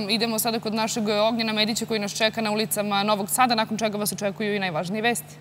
Idemo sada kod našeg Ognjena Medića koji nas čeka na ulicama Novog Sada, nakon čega vas očekuju i najvažnije vesti.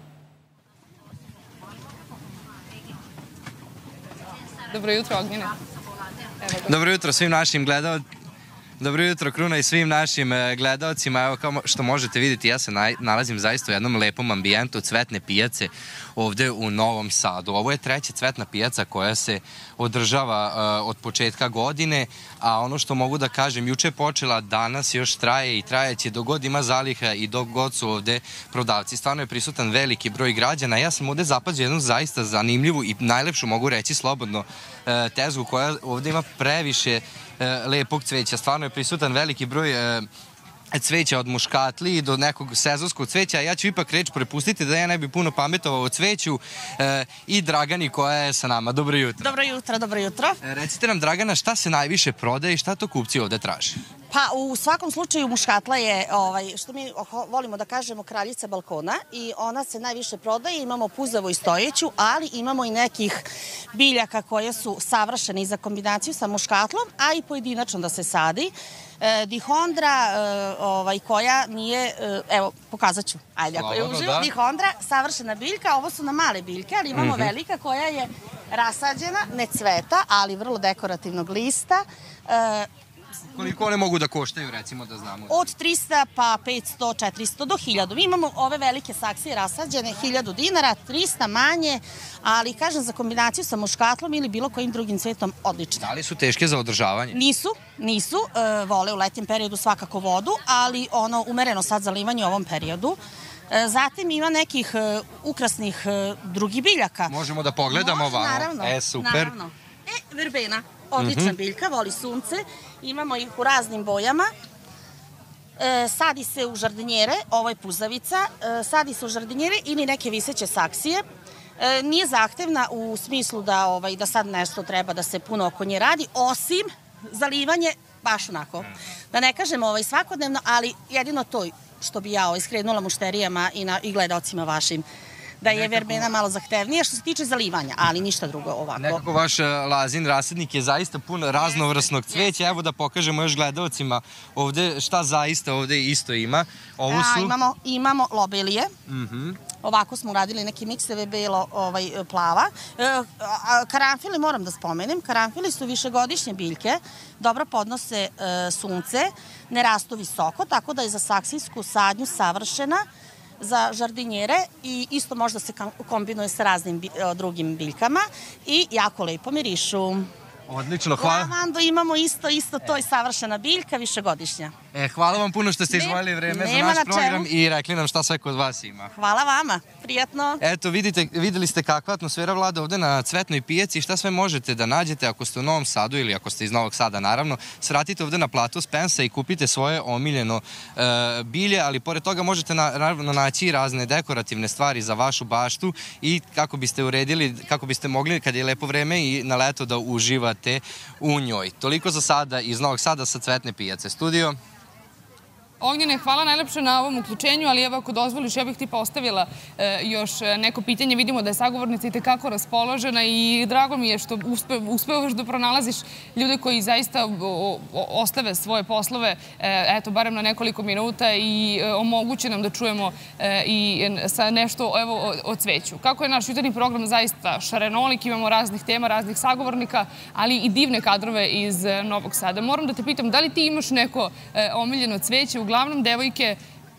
Dobro jutro, Ognjene. Dobro jutro svim našim gledalcima. Dobro jutro, Kruna, i svim našim gledalcima. Evo, kao što možete vidjeti, ja se nalazim zaista u jednom lepom ambijentu cvetne pijace ovde u Novom Sadu. Ovo je treća cvetna pijaca koja se održava od početka godine, a ono što mogu da kažem, juče je počela, danas još traje i trajeće dok god ima zaliha i dok god su ovde prodavci. Stvarno je prisutan veliki broj građana. Ja sam ovde zapazio jednu zaista zanimljivu i najlepšu, mogu reći slobodno, tezgu koja ovde ima previše lepog cveća. Stvarno je prisutan veliki broj cveća od muškatli do nekog sezonskog cveća. Ja ću ipak reč prepustiti da ja ne bi puno pametovao o cveću i Dragani koja je sa nama. Dobro jutro. Dobro jutro, dobro jutro. Recite nam, Dragana, šta se najviše prodaje i šta to kupci ovde traže? Pa u svakom slučaju muškatla je, što mi volimo da kažemo, kraljica balkona i ona se najviše prodaje. Imamo puzavu i stojeću, ali imamo i nekih biljaka koje su savršene i za kombinaciju sa muškatlom, a i pojedinačno da se sadi. Dihondra koja nije, evo pokazat ću, ajde ako je uživo, dihondra, savršena biljka, ovo su na male biljke, ali imamo velika koja je rasađena, ne cveta, ali vrlo dekorativnog lista. Koliko one mogu da koštaju, recimo, da znamo? Od 300 pa 500, 400 do 1000. Mi imamo ove velike saksije rasađene, 1000 dinara, 300 manje, ali kažem za kombinaciju sa muškatlom ili bilo kojim drugim cvetom odlično. Da li su teške za održavanje? Nisu. Vole u letnjem periodu svakako vodu, ali ono umereno sad zalivanje u ovom periodu. Zatim ima nekih ukrasnih drugih biljaka. Možemo da pogledamo ovamo? Naravno. Super. Verbena. Odlična biljka, voli sunce. Imamo ih u raznim bojama. Sadi se u žardinjere, ovo je puzavica, sadi se u žardinjere ili neke viseće saksije. Nije zahtevna u smislu da sad nešto treba da se puno oko nje radi, osim zalivanje, baš onako, da ne kažem svakodnevno, ali jedino to što bi ja skrenula mušterijama i gledalcima vašim, da je verbena malo zahtevnija što se tiče zalivanja, ali ništa drugo ovako. Nekako vaš Lazin rasadnik je zaista pun raznovrsnog cveća. Evo da pokažemo još gledalcima ovde šta zaista ovde isto ima. Imamo lobelije. Ovako smo uradili neke mikseve belo-plava. Karanfili moram da spomenem. Karanfili su višegodišnje biljke, dobro podnose sunce, ne rastu visoko, tako da je za saksijsku sadnju savršena, za žardinjere i isto možda se kombinuje sa raznim drugim biljkama i jako lepo mirišu. Odlično, hvala. Lavando imamo isto, to je savršena biljka, višegodišnja. Hvala vam puno što ste izdvojili vreme za naš program i rekli nam šta sve kod vas ima. Hvala vama, prijatno. Eto, videli ste kakva atmosfera vlada ovde na cvetnoj pijaci i šta sve možete da nađete ako ste u Novom Sadu ili ako ste iz Novog Sada, naravno. Svratite ovde na plato Spensa i kupite svoje omiljeno bilje, ali pored toga možete naravno naći i razne dekorativne stvari za vašu baštu i kako biste uredili, kako biste mogli kad je lepo vreme i na leto da uživate u njoj. Toliko za sada iz Novog Sada sa cvetne pijace. Studio. Ognjene, hvala najlepše na ovom uključenju, ali evo ako dozvoliš, ja bih ti postavila još neko pitanje. Vidimo da je sagovornica i tekako raspoložena i drago mi je što uspevaš da pronalaziš ljude koji zaista ostave svoje poslove, eto, barem na nekoliko minuta i omoguće nam da čujemo i sa nešto o cveću. Kako je naš jutarnji program zaista šarenolik, imamo raznih tema, raznih sagovornika, ali i divne kadrove iz Novog Sada. Moram da te pitam, da li ti imaš neko omiljeno cveće? Uglavnom, devojke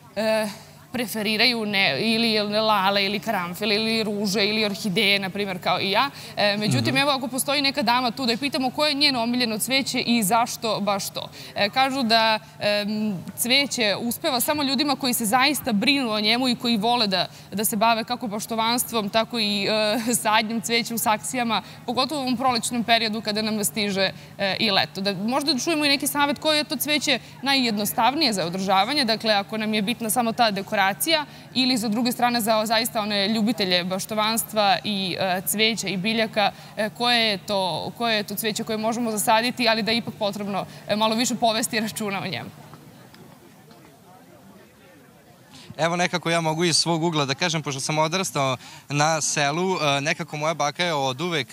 preferiraju ili lale, ili karanfil, ili ruže, ili orhideje, na primjer, kao i ja. Međutim, evo, ako postoji neka dama tu, da je pitamo koje je njeno omiljeno cveće i zašto baš to. Kažu da cveće uspeva samo ljudima koji se zaista brinu o njemu i koji vole da se bave kako poštovanstvom, tako i sadnjem cveća u saksijama, pogotovo u ovom prolećnom periodu kada nam stiže i leto. Možda da čujemo i neki savjet koje je to cveće najjednostavnije za održavanje, dakle, ako nam je bitna samo ta dekoracija, ili za druge strane za zaista one ljubitelje baštovanstva i cveća i biljaka, koje je to cveće koje možemo zasaditi, ali da je ipak potrebno malo više povesti računa o njemu. Evo nekako ja mogu iz svog ugla da kažem, pošto sam odrastao na selu, nekako moja baka je od uvek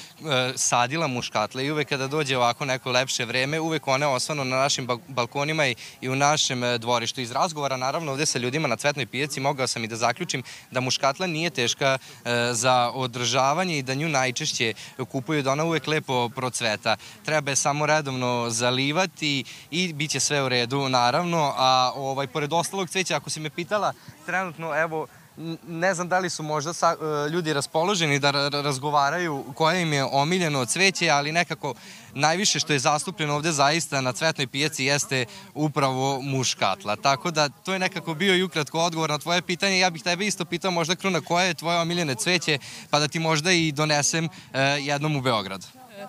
sadila muškatle i uvek kada dođe ovako neko lepše vreme, uvek one osvanu na našim balkonima i u našem dvorištu. Iz razgovora, naravno, ovde sa ljudima na Cvetnoj pijaci mogao sam i da zaključim da muškatla nije teška za održavanje i da nju najčešće kupuju, da ona uvek lepo procveta. Treba je samo redovno zalivati i bit će sve u redu, naravno. A pored ostalog cveća, ako si me pitala, trenutno, evo, ne znam da li su možda ljudi raspoloženi da razgovaraju koje im je omiljeno cveće, ali nekako najviše što je zastupljeno ovde zaista na Cvetnoj pijaci jeste upravo muškatla. Tako da to je nekako bio i ukratko odgovor na tvoje pitanje. Ja bih tebe isto pitao možda, Kruna, koje je tvoje omiljene cveće, pa da ti možda i donesem jednom u Beograd.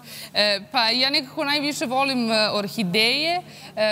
Pa ja nekako najviše volim orhideje,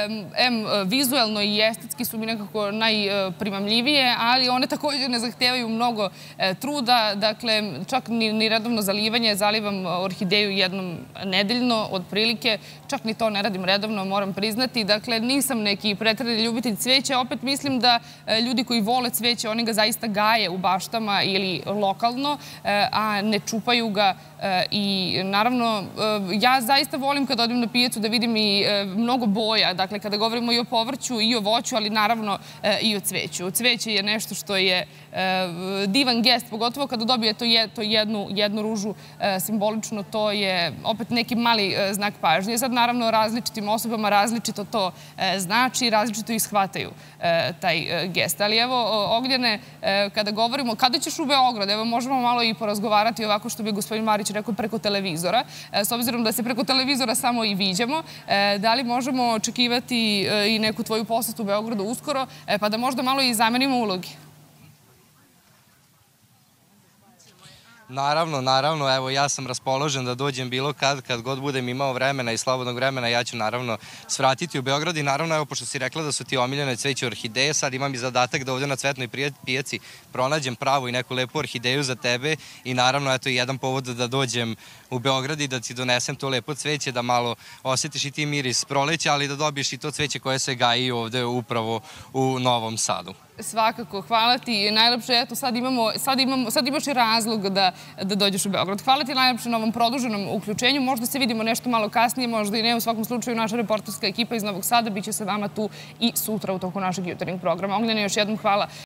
vizuelno i estetski su mi nekako najprimamljivije, ali one također ne zahtevaju mnogo truda, dakle čak ni redovno zalivanje, zalivam orhideju jednom nedeljno, otprilike, čak ni to ne radim redovno, moram priznati, dakle nisam neki preterani ljubitelj cveća, opet mislim da ljudi koji vole cveće, oni ga zaista gaje u baštama ili lokalno, a ne čupaju ga i naravno ja zaista volim kad odem na pijacu da vidim i mnogo boja, dakle kada govorimo i o povrću i o voću, ali naravno i o cveću. Cveće je nešto što je divan gest, pogotovo kada dobije to jednu ružu simbolično, to je opet neki mali znak pažnje. Sad naravno različitim osobama različito to znači, različito ih shvataju taj gest. Ali evo, Ognjene, kada govorimo, kada ćeš u Beograd, evo možemo malo i porazgovarati ovako što bi gospodin Marić rekao preko televizora, s obzirom da se preko televizora samo i viđamo, da li možemo očekivati i neku tvoju posetu u Beogradu uskoro, pa da možda malo i zamenimo ulogi? Naravno, evo ja sam raspoložen da dođem bilo kad god budem imao vremena i slobodnog vremena, ja ću naravno svratiti u Beograd i naravno, evo, pošto si rekla da su ti omiljene cveće orhideje, sad imam i zadatak da ovde na Cvetnoj pijaci pronađem pravu i neku lepu orhideju za tebe i naravno, eto, jedan povod da dođem u Beograd i da ti donesem to lepo cveće, da malo osjetiš i ti miris proleća, ali da dobiješ i to cveće koje se gaji ovde upravo u Novom Sadu. Svakako, hvala ti. Najlepše, eto, sad imaš i razlog da dođeš u Beograd. Hvala ti najlepše na ovom produženom uključenju. Možda se vidimo nešto malo kasnije, možda i ne. U svakom slučaju, naša reporterska ekipa iz Novog Sada biće sa vama tu i sutra u toku našeg jutarnjeg programa. Ognjene, još jednom hvala